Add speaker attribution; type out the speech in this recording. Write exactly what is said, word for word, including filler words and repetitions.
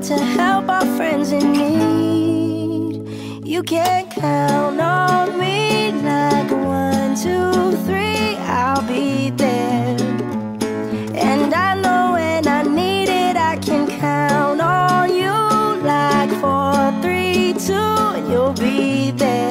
Speaker 1: out to help our friends in need. You can count on me like one, two, three, I'll be there. And I know when I need it, I can count on you like four, three, two, and you'll be there.